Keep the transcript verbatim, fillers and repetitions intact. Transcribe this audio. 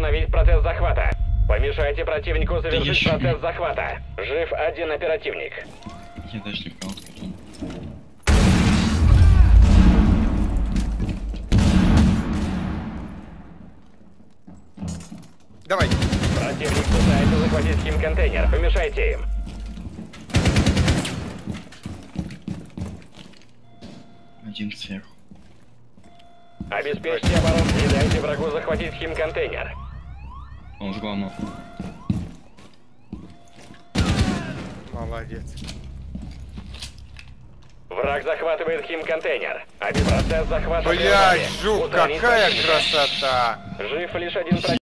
Остановить процесс захвата. Помешайте противнику завершить еще... процесс захвата. Жив один оперативник. Я даже не понял, кто он. Давай. Противник пытается захватить химконтейнер. Помешайте им. Один сверху. Обеспечьте оборону. Не дайте врагу захватить химконтейнер. Он сгломал. Молодец. Враг захватывает химконтейнер. Один процесс захвата. Блять, жук, какая красота! Жив лишь один противник.